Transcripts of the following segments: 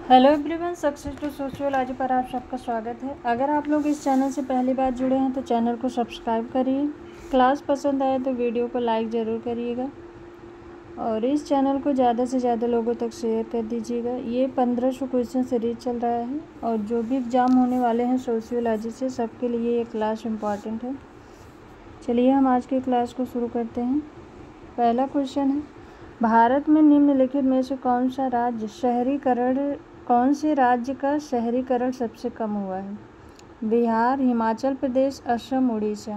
Hello everyone, success to sociology पर आप सबका स्वागत है। अगर आप लोग इस चैनल से पहली बार जुड़े हैं तो चैनल को सब्सक्राइब करिए। क्लास पसंद आए तो वीडियो को लाइक ज़रूर करिएगा और इस चैनल को ज़्यादा से ज़्यादा लोगों तक शेयर कर दीजिएगा। ये 1500 क्वेश्चन सीरीज चल रहा है और जो भी एग्ज़ाम होने वाले हैं सोशियोलॉजी से, सबके लिए ये क्लास इम्पॉर्टेंट है। चलिए हम आज की क्लास को शुरू करते हैं। पहला क्वेश्चन है, भारत में निम्नलिखित में से कौन से राज्य का शहरीकरण सबसे कम हुआ है? बिहार, हिमाचल प्रदेश, असम, उड़ीसा।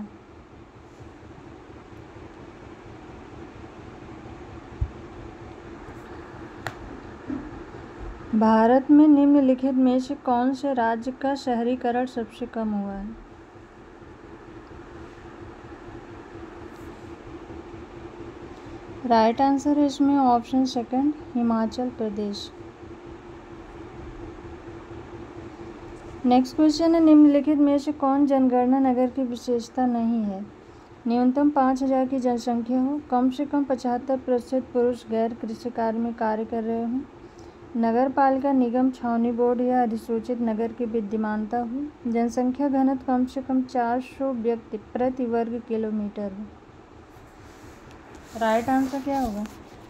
भारत में निम्नलिखित में से कौन से राज्य का शहरीकरण सबसे कम हुआ है? राइट आंसर है इसमें option second, Himachal Pradesh. Next question है, निम्नलिखित में से कौन जनगणना नगर की विशेषता नहीं है? न्यूनतम 5000 की जनसंख्या हो, कम से कम 75% पुरुष गैर कृषि कार्य में कार्य कर रहे हों, नगर पालिका निगम छावनी बोर्ड या अधिसूचित नगर की विद्यमानता हो, जनसंख्या घनत्व कम से कम 400 व्यक्ति प्रति वर्ग किलोमीटर हो। राइट आंसर क्या होगा?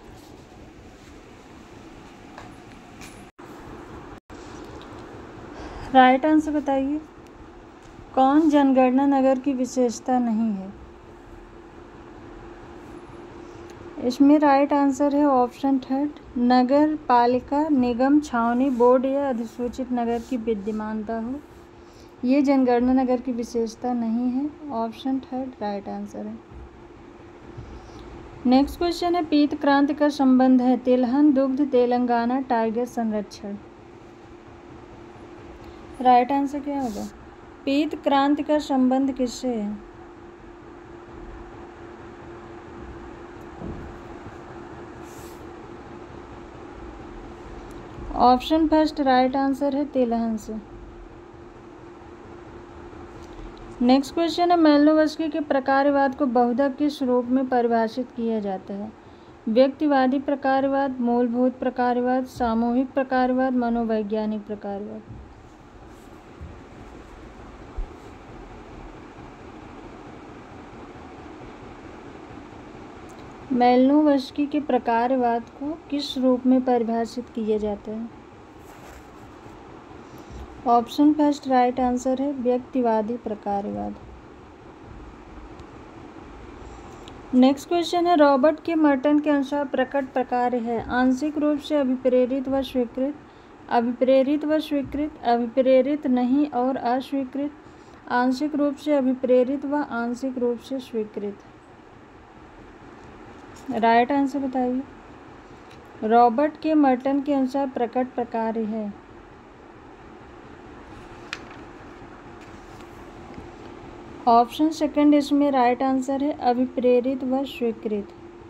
राइट आंसर बताइए, कौन जनगणना नगर की विशेषता नहीं है? इसमें राइट आंसर है ऑप्शन थर्ड, नगर पालिका निगम छावनी बोर्ड या अधिसूचित नगर की विद्यमानता हो। ये जनगणना नगर की विशेषता नहीं है। ऑप्शन थर्ड राइट आंसर है। नेक्स्ट क्वेश्चन है, पीत क्रांति का संबंध है तिलहन, दुग्ध, तेलंगाना टाइगर संरक्षण। राइट आंसर क्या होगा? पीत क्रांति का संबंध किससे है? ऑप्शन फर्स्ट राइट आंसर है तिलहन से। नेक्स्ट क्वेश्चन है, मैलिनोवस्की के प्रकारवाद को बहुधा किस रूप में परिभाषित किया जाता है? व्यक्तिवादी प्रकारवाद, मूलभूत प्रकारवाद, सामूहिक प्रकारवाद, मनोवैज्ञानिक प्रकारवाद। मैलिनोवस्की के प्रकारवाद को किस रूप में परिभाषित किया जाता है? ऑप्शन फर्स्ट राइट आंसर है व्यक्तिवादी प्रकारवाद। नेक्स्ट क्वेश्चन है, रॉबर्ट के मर्टन के अनुसार प्रकट प्रकार है आंशिक रूप से अभिप्रेरित व स्वीकृत, अभिप्रेरित व स्वीकृत, अभिप्रेरित नहीं और अस्वीकृत, आंशिक रूप से अभिप्रेरित व आंशिक रूप से स्वीकृत। राइट आंसर बताइए। रॉबर्ट के मर्टन के अनुसार प्रकट प्रकार है। ऑप्शन सेकंड इसमें राइट आंसर है अभिप्रेरित व स्वीकृत।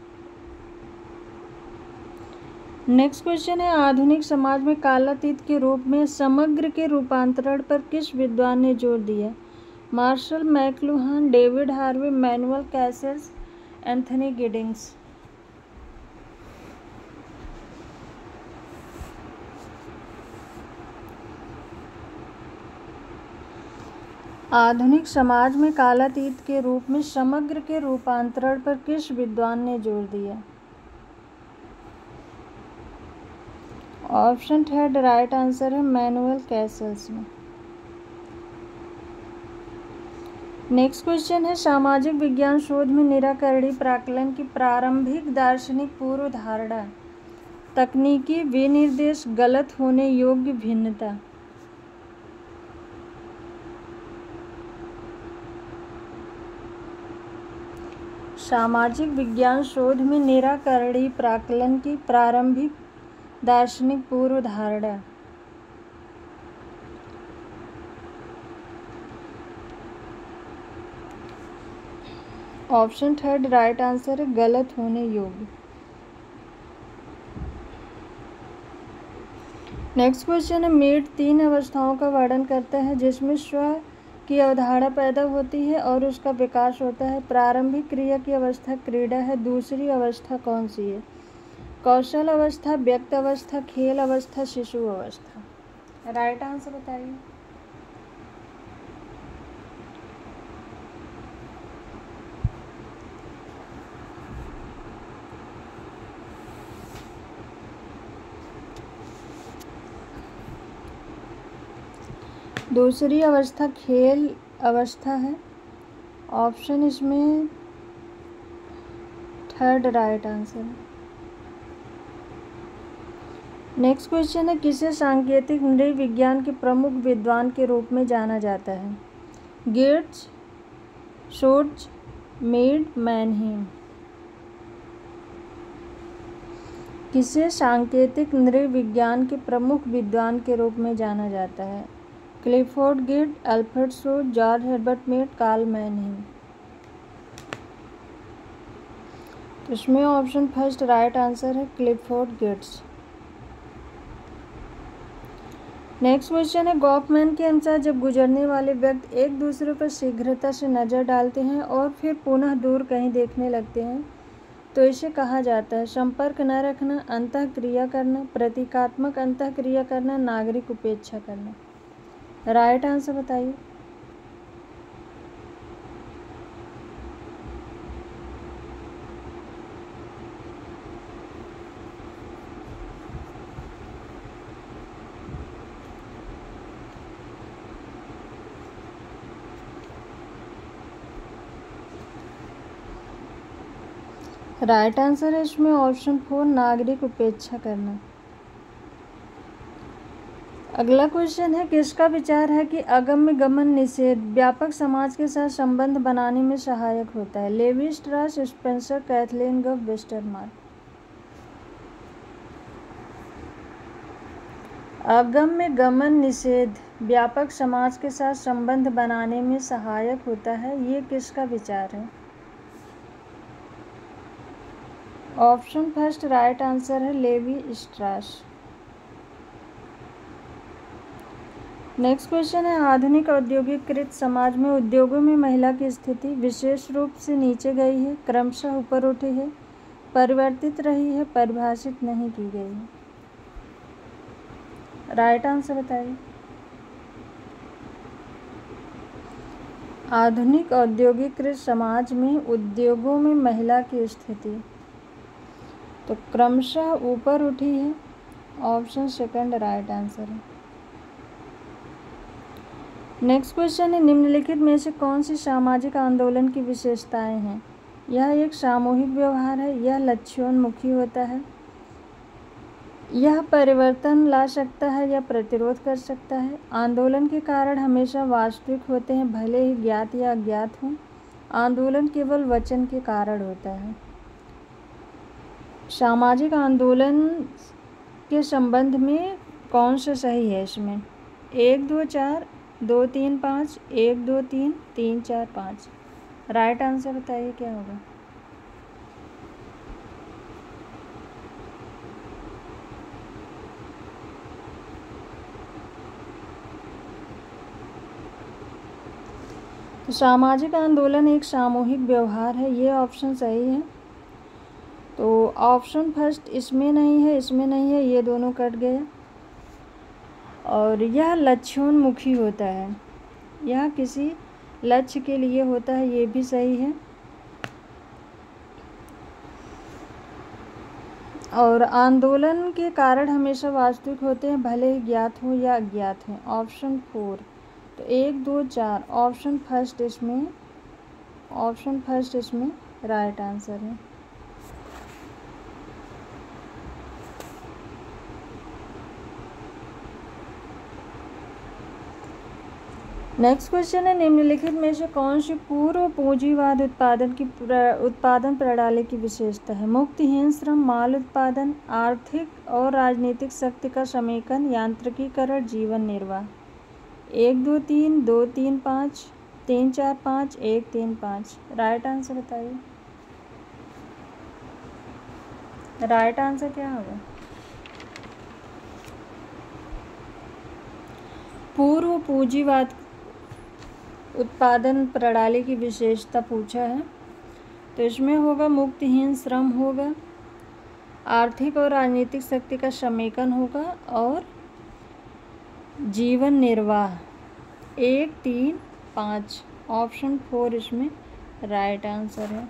नेक्स्ट क्वेश्चन है, आधुनिक समाज में कालातीत के रूप में समग्र के रूपांतरण पर किस विद्वान ने जोर दिया? Marshall McLuhan, David Harvey, Manuel Castells, Anthony Giddens. आधुनिक समाज में कालातीत के रूप में समग्र के रूपांतरण पर किस विद्वान ने जोर दिया? ऑप्शन थर्ड राइट आंसर है मैनुअल कैसेल्स में। नेक्स्ट क्वेश्चन है, सामाजिक विज्ञान शोध में निराकरणीय प्राकलन की प्रारंभिक दार्शनिक पूर्व धारणा, तकनीकी विनिर्देश, गलत होने योग्य भिन्नता। सामाजिक विज्ञान शोध में निराकरणीय प्राकलन की प्रारंभिक दार्शनिक पूर्व धारणा। ऑप्शन थर्ड राइट आंसर है गलत होने योग्य। नेक्स्ट क्वेश्चन है, मीट 3 अवस्थाओं का वर्णन करता है जिसमें स्व की अवधारणा पैदा होती है और उसका विकास होता है। प्रारंभिक क्रिया की अवस्था क्रीड़ा है, दूसरी अवस्था कौन सी है? कौशल अवस्था, व्यक्त अवस्था, खेल अवस्था, शिशु अवस्था। राइट आंसर बताइए। दूसरी अवस्था खेल अवस्था है। ऑप्शन इसमें थर्ड राइट आंसर है। नेक्स्ट क्वेश्चन है, किसे सांकेतिक नृविज्ञान के प्रमुख विद्वान के रूप में जाना जाता है? Geertz, Schutz, Mead, Mannheim. किसे सांकेतिक नृविज्ञान के प्रमुख विद्वान के रूप में जाना जाता है? क्लिफोर्ड गिट, Alfred Schutz, George Herbert Mead, Karl Mannheim. तो इसमें ऑप्शन फर्स्ट राइट आंसर है, क्लिफोर्ड गिट्स। नेक्स्ट क्वेश्चन है, गॉफमैन के अनुसार जब गुजरने वाले व्यक्ति एक दूसरे पर शीघ्रता से नज़र डालते हैं और फिर पुनः दूर कहीं देखने लगते हैं तो इसे कहा जाता है? संपर्क न रखना, अंतःक्रिया करना, प्रतीकात्मक अंतःक्रिया करना, नागरिक उपेक्षा करना। राइट आंसर बताइए। राइट आंसर है इसमें ऑप्शन 4 नागरिक उपेक्षा करना। अगला क्वेश्चन है, किसका विचार है कि अगम्य गमन निषेध व्यापक समाज के साथ संबंध बनाने में सहायक होता है? Levi Strauss, Spencer, Kathleen Gough, Westermarck. अगम्य गमन निषेध व्यापक समाज के साथ संबंध बनाने में सहायक होता है, ये किसका विचार है? ऑप्शन फर्स्ट राइट आंसर है, लेवी स्ट्रास। नेक्स्ट क्वेश्चन है, आधुनिक औद्योगिकृत समाज में उद्योगों में महिला की स्थिति विशेष रूप से नीचे गई है, क्रमशः ऊपर उठी है, परिवर्तित रही है, परिभाषित नहीं की गई है। राइट आंसर बताइए। आधुनिक औद्योगिकृत समाज में उद्योगों में महिला की स्थिति तो क्रमशः ऊपर उठी है, ऑप्शन सेकंड राइट आंसर है। नेक्स्ट क्वेश्चन है, निम्नलिखित में से कौन सी सामाजिक आंदोलन की विशेषताएं हैं? यह एक सामूहिक व्यवहार है, यह लक्ष्योन्मुखी होता है, यह परिवर्तन ला सकता है या प्रतिरोध कर सकता है, आंदोलन के कारण हमेशा वास्तविक होते हैं भले ही ज्ञात या अज्ञात हों, आंदोलन केवल वचन के कारण होता है। सामाजिक आंदोलन के संबंध में कौन सा सही है? इसमें 1 2 4 2 3 5 1 2 3 3 4 5। राइट आंसर बताइए क्या होगा। तो सामाजिक आंदोलन एक सामूहिक व्यवहार है, ये ऑप्शन सही है। तो ऑप्शन फर्स्ट इसमें नहीं है, इसमें नहीं है, ये दोनों कट गए। और यह लक्ष्योन्मुखी होता है, यह किसी लक्ष्य के लिए होता है, ये भी सही है। और आंदोलन के कारण हमेशा वास्तविक होते हैं भले ही ज्ञात हो या अज्ञात हो, ऑप्शन 4। तो 1 2 4 ऑप्शन फर्स्ट इसमें राइट आंसर है। नेक्स्ट क्वेश्चन है, निम्नलिखित में से कौन सी पूर्व पूंजीवाद उत्पादन प्रणाली की विशेषता है? मुक्तिहीन श्रम, माल उत्पादन, आर्थिक और राजनीतिक शक्ति का समेकन, यांत्रिकीकरण, जीवन निर्वाह। 1 2 3 2 3 5 3 4 5 1 3 5। राइट आंसर बताइए। राइट आंसर क्या होगा? पूर्व पूंजीवाद उत्पादन प्रणाली की विशेषता पूछा है, तो इसमें होगा मुक्तिहीन श्रम होगा, आर्थिक और राजनीतिक शक्ति का समेकन होगा। और जीवन निर्वाह 1, 3, 5 ऑप्शन 4 इसमें राइट आंसर है।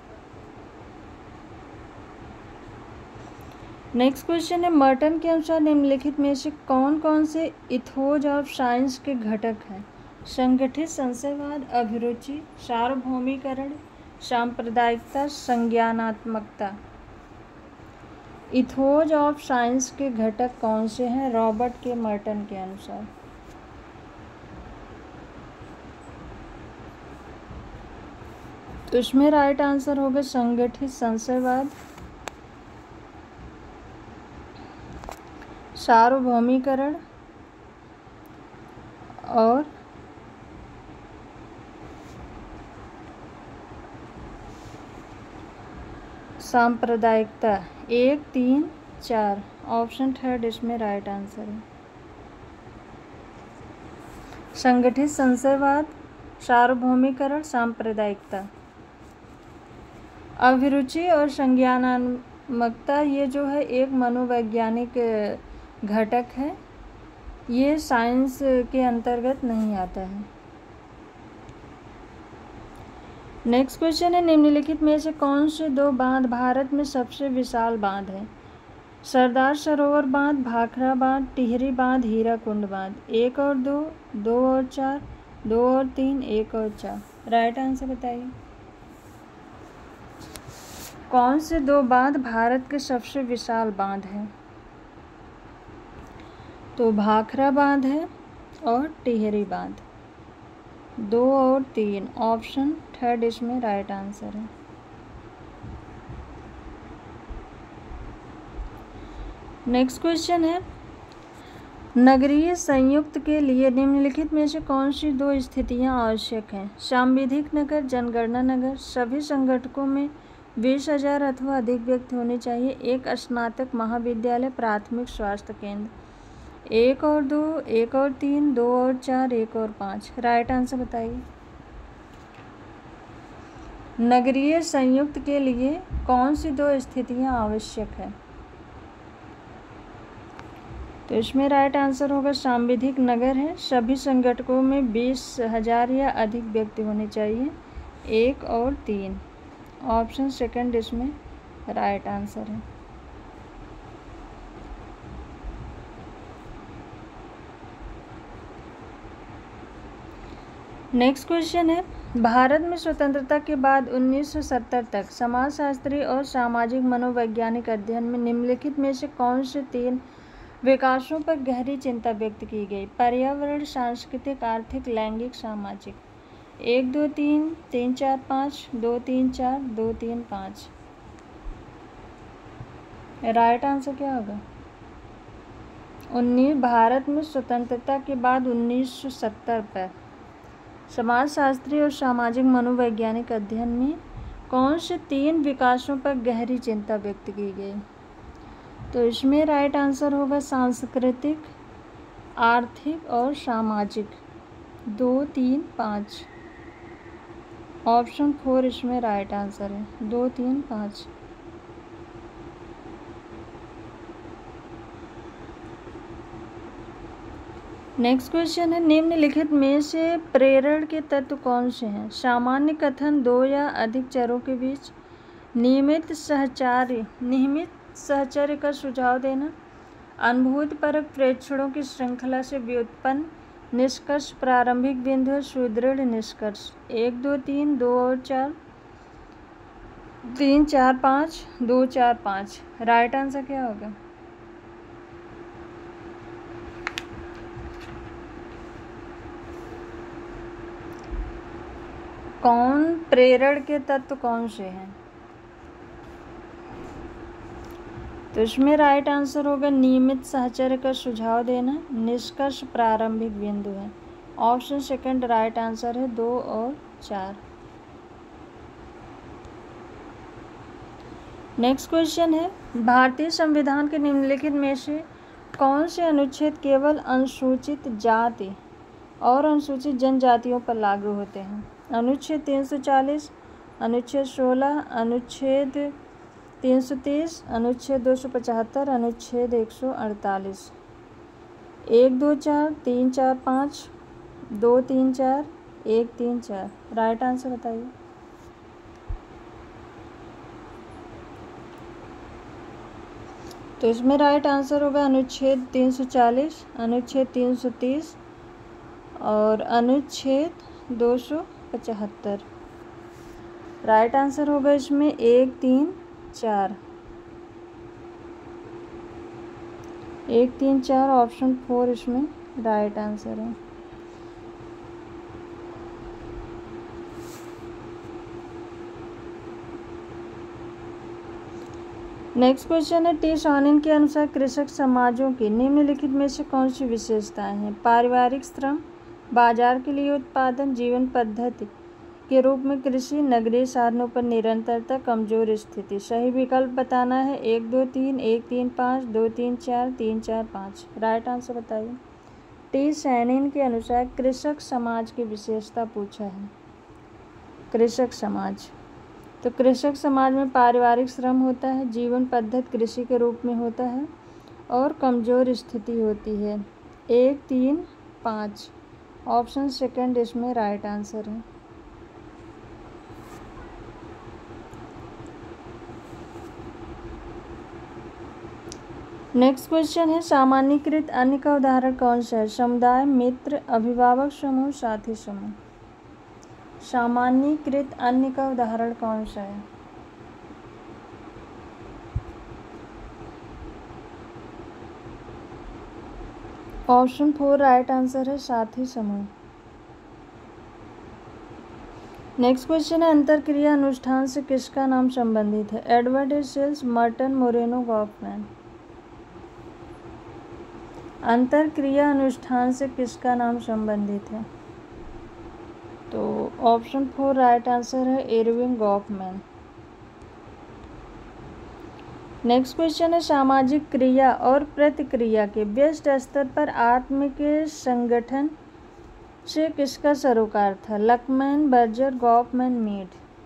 नेक्स्ट क्वेश्चन है, मर्टन के अनुसार निम्नलिखित में से कौन कौन से इथोज ऑफ साइंस के घटक हैं? संगठित संशयवाद, अभिरुचि, सार्वभौमिकरण, सांप्रदायिकता, संज्ञानात्मकता। इथोज ऑफ साइंस के घटक कौन से हैं रॉबर्ट के मर्टन के अनुसार? तो इसमें राइट आंसर होगा संगठित संशयवाद, सार्वभौमिकरण और सांप्रदायिकता। 1, 3, 4 ऑप्शन 3 इसमें राइट आंसर है। संगठित संशयवाद, सार्वभौमिकरण, सांप्रदायिकता। अभिरुचि और संज्ञानात्मकता ये जो है एक मनोवैज्ञानिक घटक है, ये साइंस के अंतर्गत नहीं आता है। नेक्स्ट क्वेश्चन है, निम्नलिखित में से कौन से 2 बांध भारत में सबसे विशाल बांध है? सरदार सरोवर बांध, भाखड़ा बांध, टिहरी बांध, हीराकुंड बांध। 1 और 2, 2 और 4, 2 और 3, 1 और 4। राइट आंसर बताइए। कौन से 2 बांध भारत के सबसे विशाल बांध हैं? तो भाखड़ा बांध है और टिहरी बांध। 2 और 3 ऑप्शन 3 इसमें राइट आंसर है। नेक्स्ट क्वेश्चन है, नगरीय संयुक्त के लिए निम्नलिखित में से कौन सी 2 स्थितियां आवश्यक हैं? सांविधिक नगर, जनगणना नगर। सभी संगठकों में 20,000 अथवा अधिक व्यक्ति होने चाहिए। एक स्नातक महाविद्यालय, प्राथमिक स्वास्थ्य केंद्र। 1 और 2, 1 और 3, 2 और 4, 1 और 5। राइट आंसर बताइए। नगरीय संयुक्त के लिए कौन सी 2 स्थितियां आवश्यक है? तो इसमें राइट आंसर होगा सांविधिक नगर है। सभी संगठकों में 20,000 या अधिक व्यक्ति होने चाहिए। 1 और 3 ऑप्शन 2 इसमें राइट आंसर है। नेक्स्ट क्वेश्चन है, भारत में स्वतंत्रता के बाद 1970 तक समाजशास्त्री और सामाजिक मनोवैज्ञानिक अध्ययन में निम्नलिखित में से कौन से 3 विकासों पर गहरी चिंता व्यक्त की गई? पर्यावरण, सांस्कृतिक, आर्थिक, लैंगिक, सामाजिक। 1, 2, 3, 3, 4, 5, 2, 3, 4, 2, 3, 5। राइट आंसर क्या होगा? भारत में स्वतंत्रता के बाद 1970 पर समाजशास्त्री और सामाजिक मनोवैज्ञानिक अध्ययन में कौन से 3 विकासों पर गहरी चिंता व्यक्त की गई? तो इसमें राइट आंसर होगा सांस्कृतिक, आर्थिक और सामाजिक। 2, 3, 5 ऑप्शन 4 इसमें राइट आंसर है। 2, 3, 5। नेक्स्ट क्वेश्चन है, निम्नलिखित में से प्रेरण के तत्व कौन से हैं? सामान्य कथन, 2 या अधिक चरों के बीच, नियमित सहचर्य का सुझाव देना, अनुभूतिपरक प्रेक्षणों की श्रृंखला से व्युत्पन्न निष्कर्ष, प्रारंभिक बिंदु, सुदृढ़ निष्कर्ष। 1, 2, 3, 2 और 4, 3, 4, 5, 2, 4, 5। राइट आंसर क्या होगा? प्रेरण के तत्व कौन से हैं? तो इसमें राइट आंसर होगा नियमित सहचर्य का सुझाव देना, निष्कर्ष, प्रारंभिक बिंदु है। ऑप्शन 2 राइट आंसर है। 2 और 4। नेक्स्ट क्वेश्चन है, भारतीय संविधान के निम्नलिखित में से कौन से अनुच्छेद केवल अनुसूचित जाति और अनुसूचित जनजातियों पर लागू होते हैं? अनुच्छेद 340, अनुच्छेद 16, अनुच्छेद 330, अनुच्छेद 275, अनुच्छेद 148। 1 2 4 3 4 5, 2 3 4, 1 3 4। राइट आंसर बताइए। तो इसमें राइट आंसर होगा अनुच्छेद 340, अनुच्छेद 330 और अनुच्छेद 275। राइट आंसर होगा इसमें 1 3 4, 1 3 4, ऑप्शन 4 इसमें राइट आंसर है। नेक्स्ट क्वेश्चन है, टी शॉनिन के अनुसार कृषक समाजों की निम्नलिखित में से कौन सी विशेषताएं हैं? पारिवारिक श्रम, बाजार के लिए उत्पादन, जीवन पद्धति के रूप में कृषि, नगरीय साधनों पर निरंतरता, कमजोर स्थिति। सही विकल्प बताना है 1 2 3, 1 3 5, 2 3 4, 3 4 5। राइट आंसर बताइए। टी शॉनिन के अनुसार कृषक समाज की विशेषता पूछा है। कृषक समाज, तो कृषक समाज में पारिवारिक श्रम होता है, जीवन पद्धति कृषि के रूप में होता है और कमजोर स्थिति होती है। 1 3 5, ऑप्शन सेकंड इसमें राइट आंसर है। नेक्स्ट क्वेश्चन है, सामान्यीकृत अन्य का उदाहरण कौन सा है? समुदाय, मित्र, अभिभावक समूह, साथी समूह। सामान्यीकृत अन्य का उदाहरण कौन सा है? ऑप्शन 4 राइट आंसर है, साथी समूह। नेक्स्ट क्वेश्चन है, अंतरक्रिया अनुष्ठान से किसका नाम संबंधित है? Edward Shils, Merton, Moreno, Goffman. अंतरक्रिया अनुष्ठान से किसका नाम संबंधित है? तो ऑप्शन 4 राइट आंसर है, एरविन गॉफमैन। नेक्स्ट क्वेश्चन है, सामाजिक क्रिया और प्रतिक्रिया के व्यस्त स्तर पर आत्म के संगठन से किसका सरोकार था? Luckmann, Berger, Goffman, Mead.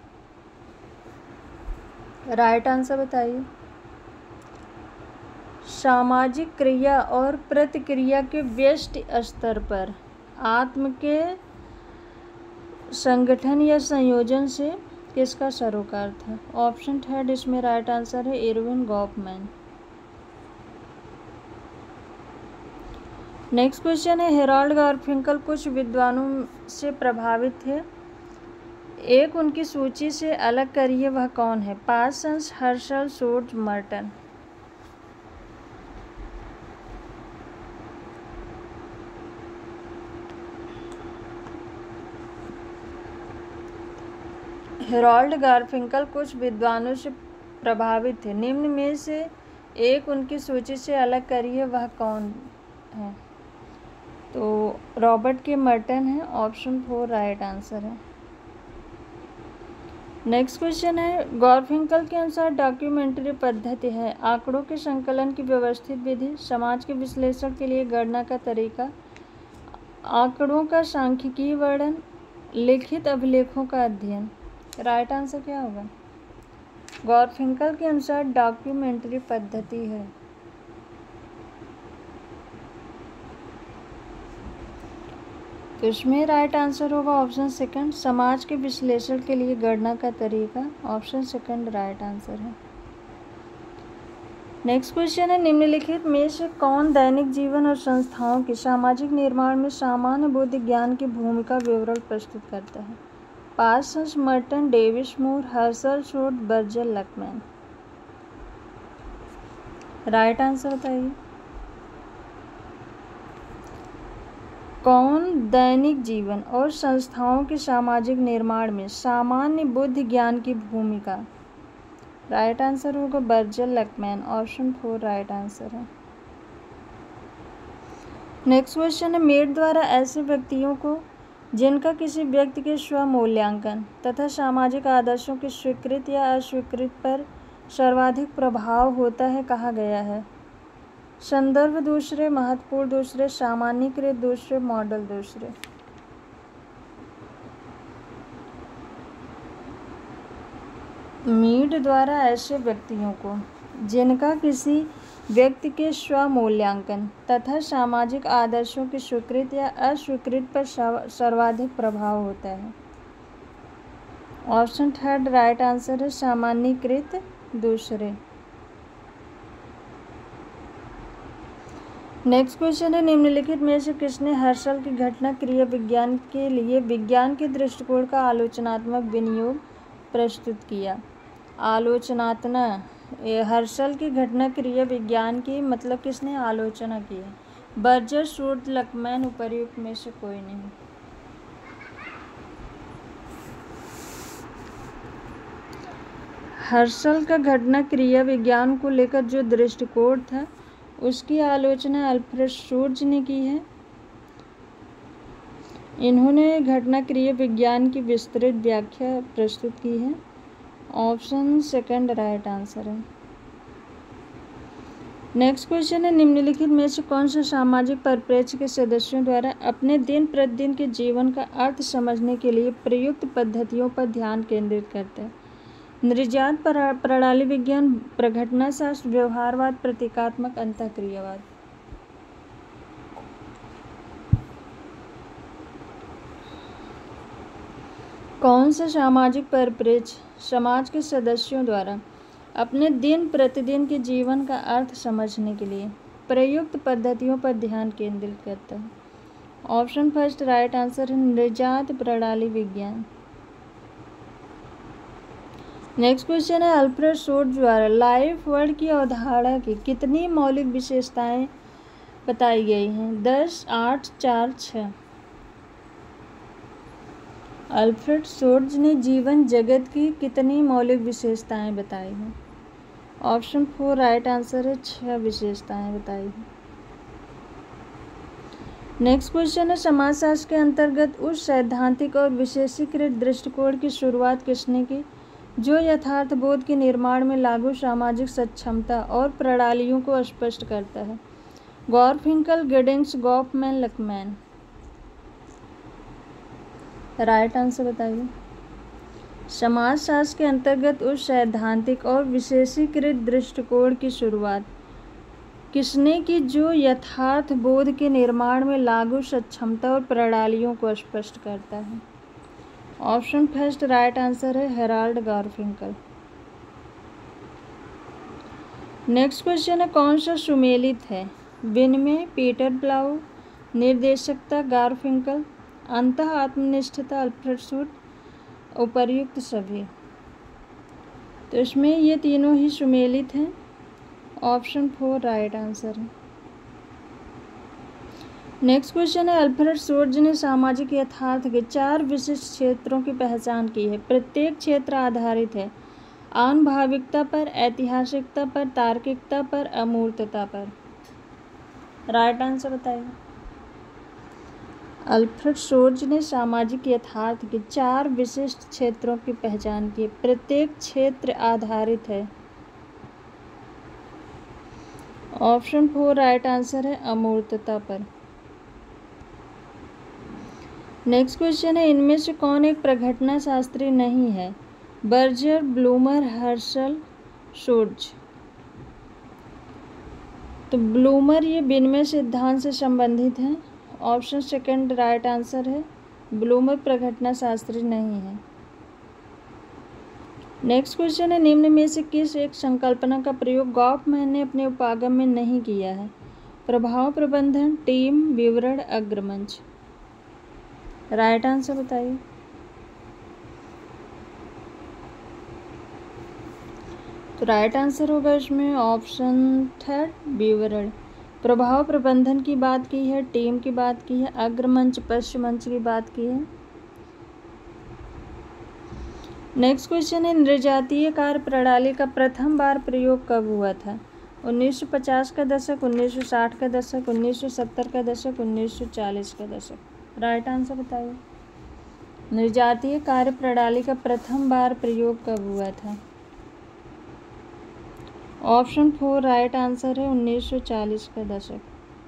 Right answer बताइए। सामाजिक क्रिया और प्रतिक्रिया के व्यस्त स्तर पर आत्म के संगठन या संयोजन से किसका सरोकार था? ऑप्शन 3 इसमें राइट आंसर है, एरविन गॉफमैन। नेक्स्ट क्वेश्चन है, हेराल्ड गारफिंकल कुछ विद्वानों से प्रभावित थे, एक उनकी सूची से अलग करिए, वह कौन है? Parsons, Husserl, Schutz, Merton. Harold Garfinkel कुछ विद्वानों से प्रभावित थे, निम्न में से एक उनकी सूची से अलग करिए, वह कौन है? तो रॉबर्ट के मर्टन है, ऑप्शन 4 राइट आंसर है। नेक्स्ट क्वेश्चन है, गारफिंकल के अनुसार डॉक्यूमेंट्री पद्धति है आंकड़ों के संकलन की व्यवस्थित विधि, समाज के विश्लेषण के लिए गणना का तरीका, आंकड़ों का सांख्यिकीय वर्णन, लिखित अभिलेखों का अध्ययन। राइट आंसर क्या होगा? गारफिंकल के अनुसार डॉक्यूमेंट्री पद्धति है। तो इसमें राइट आंसर होगा ऑप्शन सेकंड, समाज के विश्लेषण के लिए गणना का तरीका। ऑप्शन सेकंड राइट आंसर है। नेक्स्ट क्वेश्चन है, निम्नलिखित में से कौन दैनिक जीवन और संस्थाओं के सामाजिक निर्माण में सामान्य बुद्धि ज्ञान की भूमिका विवरण प्रस्तुत करता है? Parsons, Merton, Davis Moore, Husserl, Schutz, Berger, Luckmann. Right answer बताइए। कौन दैनिक जीवन और संस्थाओं के सामाजिक निर्माण में सामान्य बुद्धि ज्ञान की भूमिका? राइट आंसर होगा Berger, Luckmann. Option 4 right answer है। नेक्स्ट क्वेश्चन है, मेड द्वारा ऐसे व्यक्तियों को जिनका किसी व्यक्ति के स्वमूल्यांकन तथा सामाजिक आदर्शों की स्वीकृत या अस्वीकृत पर सर्वाधिक प्रभाव होता है कहा गया है? संदर्भ दूसरे, महत्वपूर्ण दूसरे, सामान्यीकृत दूसरे, मॉडल दूसरे। मीड नीड द्वारा ऐसे व्यक्तियों को जिनका किसी व्यक्ति के स्वमूल्यांकन तथा सामाजिक आदर्शों की स्वीकृत या अस्वीकृत पर सर्वाधिक प्रभाव होता है। ऑप्शन थर्ड राइट आंसर है सामान्यीकृत दूसरे। नेक्स्ट क्वेश्चन है निम्नलिखित में से किसने हर्शल की घटना क्रिया विज्ञान के लिए विज्ञान के दृष्टिकोण का आलोचनात्मक विनियोग प्रस्तुत किया। हर्शल की घटना क्रिया विज्ञान की मतलब किसने आलोचना की है? बर्जर, शोर्ट, लकमैन, उपर्युक्त में से कोई नहीं। हर्शल का घटना क्रिया विज्ञान को लेकर जो दृष्टिकोण था उसकी आलोचना अल्फ्रेड शोर्ज ने की है। इन्होंने घटना क्रिया विज्ञान की विस्तृत व्याख्या प्रस्तुत की है। ऑप्शन सेकंड राइट आंसर है। नेक्स्ट क्वेश्चन है निम्नलिखित में से कौन सा सामाजिक परिप्रेक्ष्य के सदस्यों द्वारा अपने दिन प्रतिदिन के जीवन का अर्थ समझने के लिए प्रयुक्त पद्धतियों पर ध्यान केंद्रित करता है? निर्जात, प्रणाली विज्ञान, प्रघटनाशास्त्र, व्यवहारवाद, प्रतीकात्मक, अंतःक्रियावाद। कौन सा सामाजिक परिप्रेक्ष्य समाज के सदस्यों द्वारा अपने दिन प्रतिदिन के जीवन का अर्थ समझने के लिए प्रयुक्त पद्धतियों पर ध्यान केंद्रित करता है? ऑप्शन फर्स्ट राइट आंसर है निर्जात प्रणाली विज्ञान। नेक्स्ट क्वेश्चन है अल्फ्रेड शोर्ज द्वारा लाइफ वर्ड की अवधारणा की कितनी मौलिक विशेषताएं बताई गई हैं? 10, 8, 4, 6। अल्फ्रेड शोर्ज ने जीवन जगत की कितनी मौलिक विशेषताएं बताई हैं? ऑप्शन 4 राइट आंसर है 6 विशेषताएं बताई हैं। नेक्स्ट क्वेश्चन है समाजशास्त्र के अंतर्गत उस सैद्धांतिक और विशेषीकृत दृष्टिकोण की शुरुआत किसने की जो यथार्थ बोध के निर्माण में लागू सामाजिक सक्षमता और प्रणालियों को स्पष्ट करता है? Garfinkel, Giddings, Goffman, Luckmann. Right answer बताइए। समाजशास्त्र के अंतर्गत उस सैद्धांतिक और विशेषीकृत दृष्टिकोण की शुरुआत किसने की जो यथार्थ बोध के निर्माण में लागू सक्षमता और प्रणालियों को स्पष्ट करता है? ऑप्शन फर्स्ट राइट आंसर है हेराल्ड गॉरफिंकल। नेक्स्ट क्वेश्चन है कौन सा सुमेलित है? विनिमय, पीटर ब्लाउ, निर्देशकता, गॉरफिंकल, अंतः आत्मनिष्ठता, अल्फ्रेड शोर्ज, उपर्युक्त सभी। तो इसमें ये तीनों ही सुमेलित हैं। ऑप्शन 4 राइट आंसर है। नेक्स्ट क्वेश्चन है अल्फ्रेड शोर्ज ने सामाजिक यथार्थ के 4 विशिष्ट क्षेत्रों की पहचान की है। प्रत्येक क्षेत्र आधारित है आनुभाविकता पर, ऐतिहासिकता पर, तार्किकता पर, अमूर्तता पर। राइट आंसर बताइए। अल्फ्रेड शोर्ज ने सामाजिक यथार्थ के 4 विशिष्ट क्षेत्रों की पहचान की। प्रत्येक क्षेत्र आधारित है। ऑप्शन 4 राइट आंसर है अमूर्तता पर। नेक्स्ट क्वेश्चन है इनमें से कौन एक प्रघटना शास्त्री नहीं है? Berger, Blumer, Husserl, Schutz. तो ब्लूमर ये विनिमय सिद्धांत से संबंधित हैं। ऑप्शन सेकंड राइट आंसर है ब्लूमर प्रघटना शास्त्री नहीं है। नेक्स्ट क्वेश्चन है निम्न में से किस एक संकल्पना का प्रयोग गॉफमैन ने अपने उपागम में नहीं किया है? प्रभाव प्रबंधन, टीम, विवरण, अग्रमंच। राइट आंसर बताइए। तो राइट आंसर होगा इसमें ऑप्शन थर्ड विवरण। प्रभाव प्रबंधन की बात की है, टीम की बात की है, अग्रमंच पश्च मंच की बात की है। नेक्स्ट क्वेश्चन है नृजातीय कार्य प्रणाली का प्रथम बार प्रयोग कब हुआ था? 1950 का दशक, 1960 का दशक, 1970 का दशक, 1940 का दशक। राइट आंसर बताइए। नृजातीय कार्य प्रणाली का प्रथम बार प्रयोग कब हुआ था? ऑप्शन 4 राइट आंसर है 1940 का दशक।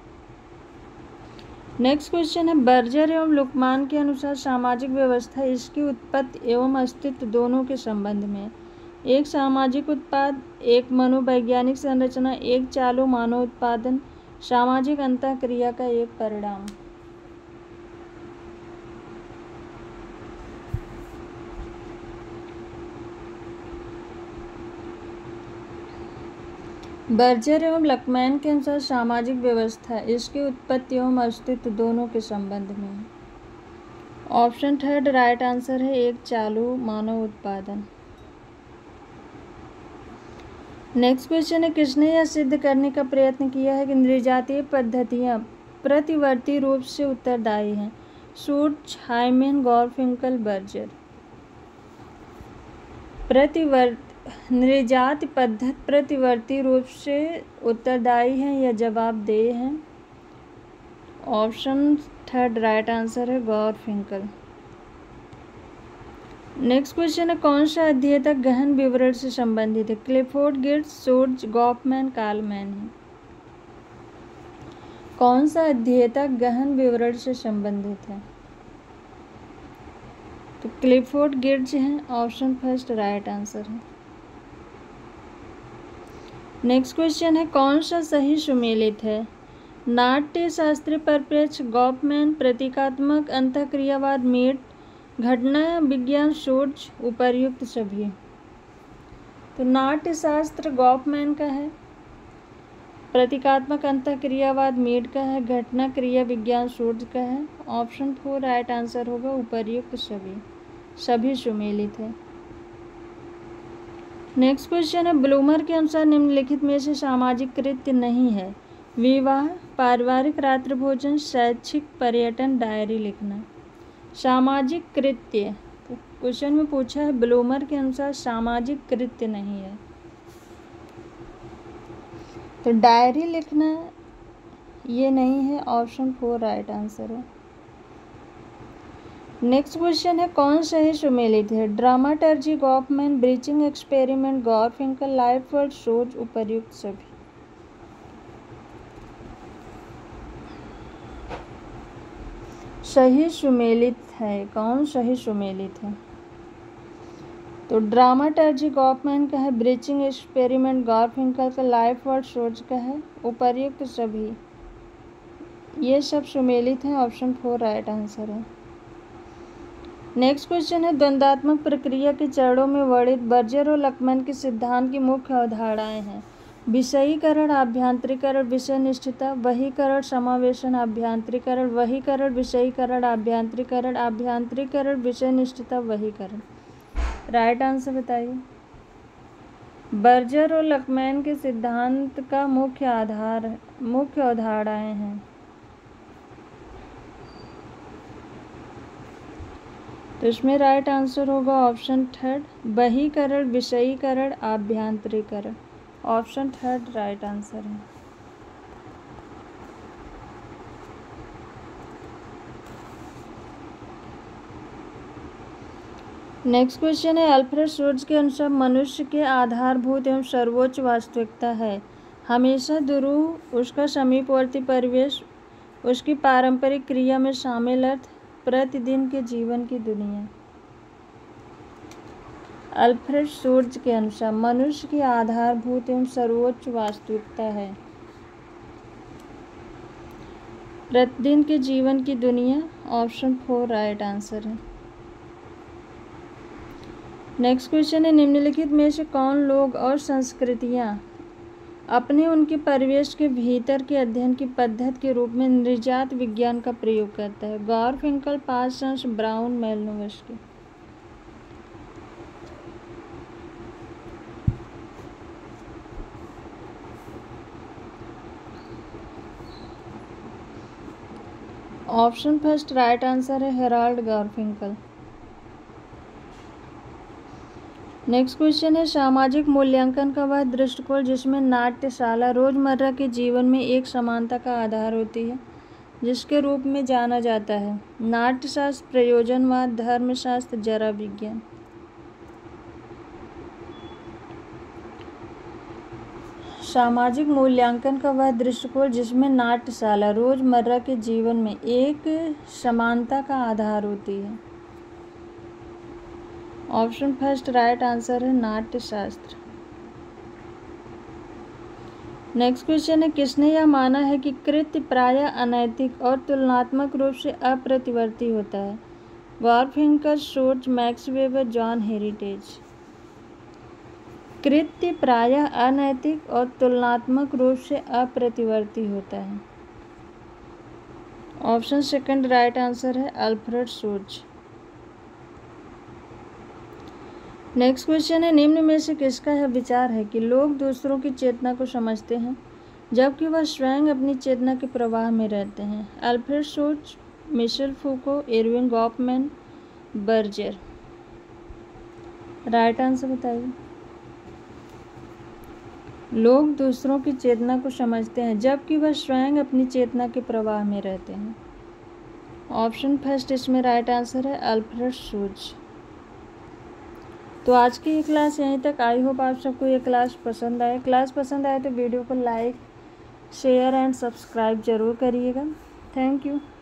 नेक्स्ट क्वेश्चन है बर्जर एवं लुकमान के अनुसार सामाजिक व्यवस्था इसकी उत्पत्ति एवं अस्तित्व दोनों के संबंध में एक सामाजिक उत्पाद, एक मनोवैज्ञानिक संरचना, एक चालू मानव उत्पादन, सामाजिक अंतःक्रिया का एक परिणाम। बर्जर एवं लकमैन के अनुसार सामाजिक व्यवस्था इसकी उत्पत्ति एवं अस्तित्व दोनों के संबंध में है। ऑप्शन थर्ड राइट आंसर है, एक चालू मानव उत्पादन। नेक्स्ट क्वेश्चन है, किसने यह सिद्ध करने का प्रयत्न किया है कि नृजातीय पद्धतियाँ प्रतिवर्ती रूप से उत्तरदायी हैं? शूट्ज, हाइमेन, गॉरफिंकल, बर्जर। नृजाति पद्धति प्रतिवर्ती रूप से उत्तरदायी है या जवाबदेह है? ऑप्शन थर्ड राइट आंसर है, गॉरफिंकल। नेक्स्ट क्वेश्चन है, कौन सा अध्येता गहन विवरण से संबंधित है? क्लिफोर्ड, गिट्स, शूट्ज, गॉफमैन, कालमैन है। कौन सा अध्येता गहन विवरण से संबंधित है? तो क्लिफोर्ड, गिट्स है। ऑप्शन फर्स्ट राइट आंसर है। नेक्स्ट क्वेश्चन है, कौन सा सही सुमेलित है? नाट्य शास्त्रीय परिप्रेक्ष्य, गॉफमैन, प्रतीकात्मक अंतःक्रियावाद, मीट, घटना विज्ञान, शूट्ज, उपर्युक्त सभी। तो नाट्य शास्त्र गॉफमैन का है, प्रतीकात्मक अंतःक्रियावाद मीट का है, घटना क्रिया विज्ञान शूट्ज का है। ऑप्शन फोर राइट आंसर होगा, उपर्युक्त सभी। सभी सुमेलित है। नेक्स्ट क्वेश्चन है, ब्लूमर के अनुसार निम्नलिखित में से सामाजिक कृत्य नहीं है? विवाह, पारिवारिक रात्रि भोजन, शैक्षिक, पर्यटन, डायरी लिखना। सामाजिक कृत्य क्वेश्चन में पूछा है, ब्लूमर के अनुसार सामाजिक कृत्य नहीं है, तो डायरी लिखना ये नहीं है। ऑप्शन फोर राइट आंसर है। नेक्स्ट क्वेश्चन है, कौन सही सुमेलित है? Dramaturgy, Goffman, breaching experiment, Garfinkel, lifeworld, Schutz, उपर्युक्त सभी। सही सुमेलित है, कौन सही सुमेलित है? तो ड्रामाटर्जी गॉफमैन का है, ब्रीचिंग एक्सपेरिमेंट गॉरफिंकल का, लाइफवर्ड शूट्ज का है, उपर्युक्त सभी ये सब सुमेलित हैं। ऑप्शन फोर राइट आंसर है। नेक्स्ट क्वेश्चन है, द्वंद्वात्मक प्रक्रिया के चरणों में वर्णित बर्जर और लकमैन के सिद्धांत की मुख्य अवधारणाएं हैं? विषयीकरण, आभ्यंतरीकरण, विषयनिष्ठता, वहीकरण, समावेशन, आभ्यंतरीकरण, वहीकरण, विषयीकरण, आभ्यंतरीकरण, आभ्यंतरीकरण, विषयनिष्ठता, वहीकरण। राइट आंसर बताइए। बर्जर और लकमैन के सिद्धांत का मुख्य अवधारणाएं हैं। तो इसमें राइट आंसर होगा ऑप्शन थर्ड, वहीकरण, विषयीकरण, आभ्यंतरीकरण। ऑप्शन थर्ड राइट आंसर है। नेक्स्ट क्वेश्चन है, अल्फ्रेड शूट्ज के अनुसार मनुष्य के आधारभूत एवं सर्वोच्च वास्तविकता है? हमेशा दुरूह, उसका समीपवर्ती परिवेश, उसकी पारंपरिक क्रिया में शामिल अर्थ, प्रतिदिन के जीवन की दुनिया। अल्फ्रेड शूट्ज के अनुसार मनुष्य की आधारभूत एवं सर्वोच्च वास्तविकता है प्रतिदिन के जीवन की दुनिया। ऑप्शन फोर राइट आंसर है। नेक्स्ट क्वेश्चन है, निम्नलिखित में से कौन लोग और संस्कृतियां अपने उनके परिवेश के भीतर के अध्ययन की पद्धति के रूप में नृजात विज्ञान का प्रयोग करता है? Garfinkel, Parsons, Brown, Malinowski. Option first right answer है, हेराल्ड गॉरफिंकल। नेक्स्ट क्वेश्चन है, सामाजिक मूल्यांकन का वह दृष्टिकोण जिसमें नाट्यशाला रोजमर्रा के जीवन में एक समानता का आधार होती है, जिसके रूप में जाना जाता है? नाट्यशास्त्र, प्रयोजनवाद, धर्मशास्त्र, जरा विज्ञान। सामाजिक मूल्यांकन का वह दृष्टिकोण जिसमें नाट्यशाला रोजमर्रा के जीवन में एक समानता का आधार होती है। ऑप्शन फर्स्ट राइट आंसर है नाट्य शास्त्र। नेक्स्ट क्वेश्चन है, किसने यह माना है कि कृत्य प्रायः अनैतिक और तुलनात्मक रूप से अप्रतिवर्ती होता है? Garfinkel, Schutz, Max Weber, John Heritage. कृत्य प्रायः अनैतिक और तुलनात्मक रूप से अप्रतिवर्ती होता है। ऑप्शन सेकंड राइट आंसर है अल्फ्रेड शोर्च। नेक्स्ट क्वेश्चन है, निम्न में से किसका यह विचार है कि लोग दूसरों की चेतना को समझते हैं जबकि वह स्वयं अपनी चेतना के प्रवाह में रहते हैं? Alfred Schutz, Michel Foucault, Erving Goffman, Berger. Right answer बताइए। लोग दूसरों की चेतना को समझते हैं जबकि वह स्वयं अपनी चेतना के प्रवाह में रहते हैं। ऑप्शन फर्स्ट इसमें राइट आंसर है अल्फ्रेड शोर्च। तो आज की ये क्लास यहीं तक। आई होप आप सबको ये क्लास पसंद आए। क्लास पसंद आए तो वीडियो को लाइक, शेयर एंड सब्सक्राइब ज़रूर करिएगा। Thank you.